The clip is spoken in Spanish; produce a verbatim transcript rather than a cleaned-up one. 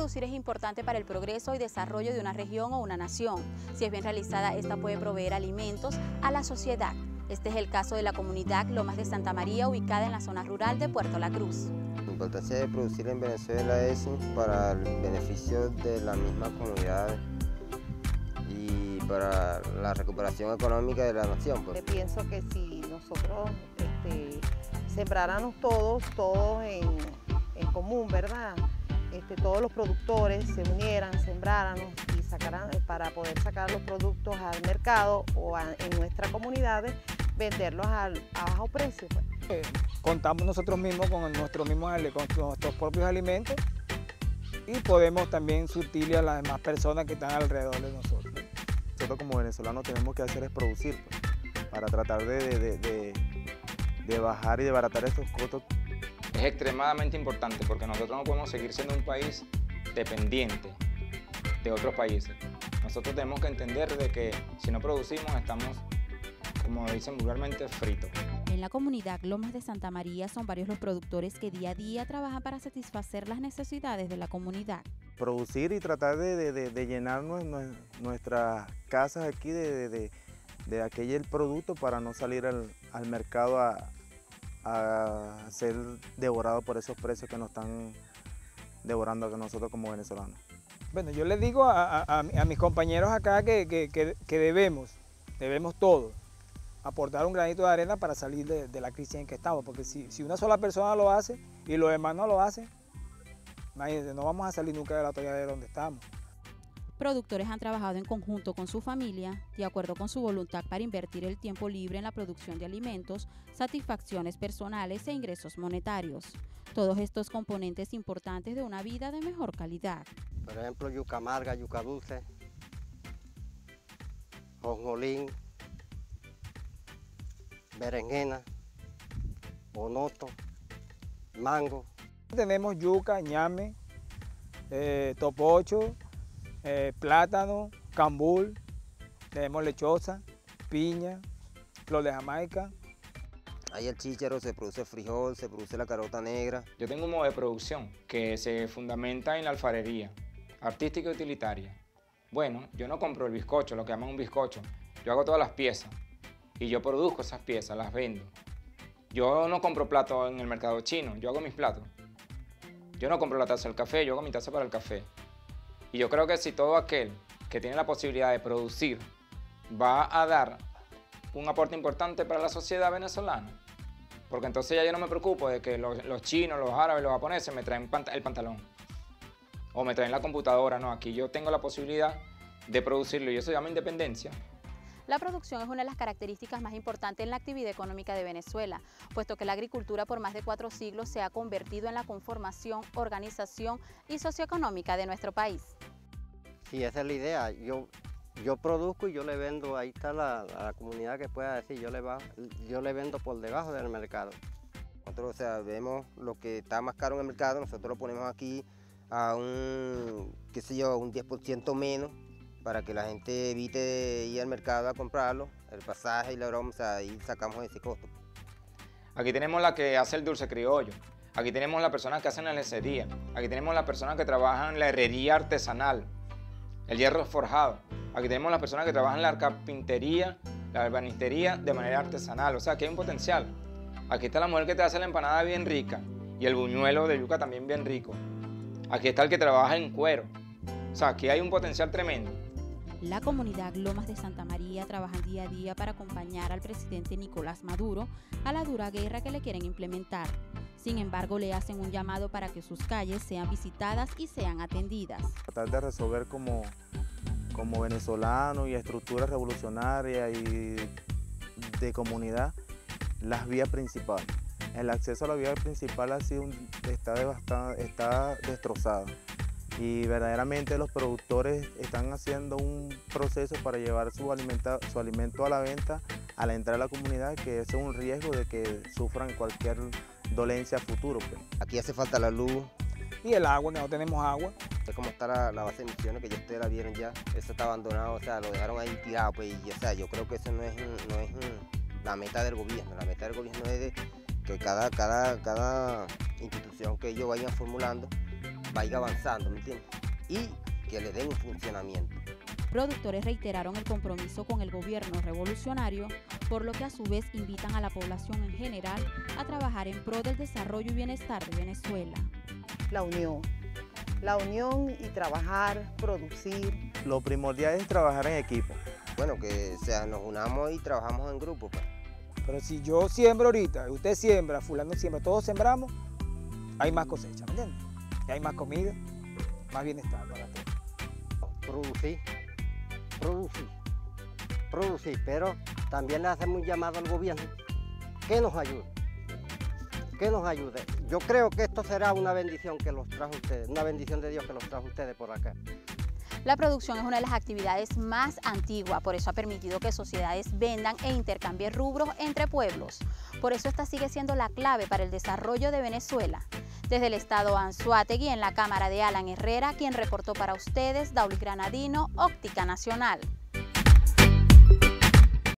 Producir es importante para el progreso y desarrollo de una región o una nación. Si es bien realizada, esta puede proveer alimentos a la sociedad. Este es el caso de la comunidad Lomas de Santa María, ubicada en la zona rural de Puerto La Cruz. La importancia de producir en Venezuela es para el beneficio de la misma comunidad y para la recuperación económica de la nación. Pues. Pienso que si nosotros este, sembráramos todos, todos en, en común, ¿verdad? Este, todos los productores se unieran, sembráramos y sacaran, para poder sacar los productos al mercado o a, en nuestras comunidades, venderlos al, a bajo precio. Pues. Eh, contamos nosotros mismos con, nuestros mismos, con nuestros propios alimentos y podemos también surtirle a las demás personas que están alrededor de nosotros. Nosotros como venezolanos tenemos que hacer es producir, pues, para tratar de, de, de, de bajar y de abaratar estos costos. Es extremadamente importante porque nosotros no podemos seguir siendo un país dependiente de otros países. Nosotros tenemos que entender de que si no producimos estamos, como dicen vulgarmente, fritos. En la comunidad Lomas de Santa María son varios los productores que día a día trabajan para satisfacer las necesidades de la comunidad. Producir y tratar de, de, de llenar nuestras casas aquí de, de, de aquel producto para no salir al, al mercado a, a ser devorado por esos precios que nos están devorando a nosotros como venezolanos. Bueno, yo les digo a, a, a mis compañeros acá que, que, que, que debemos, debemos todos aportar un granito de arena para salir de, de la crisis en que estamos, porque si, si una sola persona lo hace y los demás no lo hacen, imagínense, no vamos a salir nunca de la atolladera donde estamos. Productores han trabajado en conjunto con su familia, de acuerdo con su voluntad para invertir el tiempo libre en la producción de alimentos, satisfacciones personales e ingresos monetarios. Todos estos componentes importantes de una vida de mejor calidad. Por ejemplo, yuca amarga, yuca dulce, jonjolín, berenjena, bonoto, mango. Tenemos yuca, ñame, eh, topocho, eh, plátano, cambul, tenemos lechosa, piña, flor de Jamaica. Hay el chícharo, se produce frijol, se produce la carota negra. Yo tengo un modo de producción que se fundamenta en la alfarería, artística y utilitaria. Bueno, yo no compro el bizcocho, lo que llaman un bizcocho. Yo hago todas las piezas y yo produzco esas piezas, las vendo. Yo no compro platos en el mercado chino, yo hago mis platos. Yo no compro la taza del café, yo hago mi taza para el café. Y yo creo que si todo aquel que tiene la posibilidad de producir va a dar un aporte importante para la sociedad venezolana, porque entonces ya yo no me preocupo de que los, los chinos, los árabes, los japoneses me traen pant el pantalón o me traen la computadora. No, aquí yo tengo la posibilidad de producirlo y eso se llama independencia. La producción es una de las características más importantes en la actividad económica de Venezuela, puesto que la agricultura por más de cuatro siglos se ha convertido en la conformación, organización y socioeconómica de nuestro país. Sí, esa es la idea. Yo, yo produzco y yo le vendo, ahí está la, la comunidad que pueda decir, yo le, va, yo le vendo por debajo del mercado. Nosotros, o sea, vemos lo que está más caro en el mercado, nosotros lo ponemos aquí a un, qué sé yo, un diez por ciento menos, para que la gente evite ir al mercado a comprarlo, el pasaje y la broma, o sea, ahí sacamos ese costo. Aquí tenemos la que hace el dulce criollo, aquí tenemos la persona que hace la lecería, aquí tenemos la persona que trabaja en la herrería artesanal, el hierro forjado, aquí tenemos las personas que trabajan en la carpintería, la ebanistería de manera artesanal, o sea, aquí hay un potencial. Aquí está la mujer que te hace la empanada bien rica y el buñuelo de yuca también bien rico. Aquí está el que trabaja en cuero, o sea, aquí hay un potencial tremendo. La comunidad Lomas de Santa María trabaja día a día para acompañar al presidente Nicolás Maduro a la dura guerra que le quieren implementar. Sin embargo, le hacen un llamado para que sus calles sean visitadas y sean atendidas. Tratar de resolver como, como venezolanos y estructuras revolucionarias y de comunidad las vías principales. El acceso a la vía principal ha sido un, está, devastado, está destrozado. Y verdaderamente los productores están haciendo un proceso para llevar su, alimenta, su alimento a la venta a la entrada de la comunidad, que es un riesgo de que sufran cualquier dolencia a futuro. Pues. Aquí hace falta la luz. Y el agua, que no tenemos agua. Es como está la, la base de emisiones, que ya ustedes la vieron ya. Eso está abandonado, o sea, lo dejaron ahí tirado. Pues, y, o sea, yo creo que eso no es, no es la meta del gobierno. La meta del gobierno es de que cada, cada, cada institución que ellos vayan formulando vaya avanzando, ¿me entiendes? Y que le den un funcionamiento. Productores reiteraron el compromiso con el gobierno revolucionario, por lo que a su vez invitan a la población en general a trabajar en pro del desarrollo y bienestar de Venezuela. La unión, la unión y trabajar, producir. Lo primordial es trabajar en equipo. Bueno, que o sea, nos unamos y trabajamos en grupo, pues. Pero si yo siembro ahorita, usted siembra, fulano siembra, todos sembramos, hay más cosecha, ¿me entiendes? Y hay más comida, más bienestar para todos. Producir, producir, producir, pero también le hacemos un llamado al gobierno que nos ayude, que nos ayude. Yo creo que esto será una bendición que los trajo ustedes, una bendición de Dios que los trajo ustedes por acá. La producción es una de las actividades más antiguas, por eso ha permitido que sociedades vendan e intercambien rubros entre pueblos. Por eso esta sigue siendo la clave para el desarrollo de Venezuela. Desde el estado Anzoátegui, en la cámara de Alan Herrera, quien reportó para ustedes, Daulis Granadino, Óptica Nacional.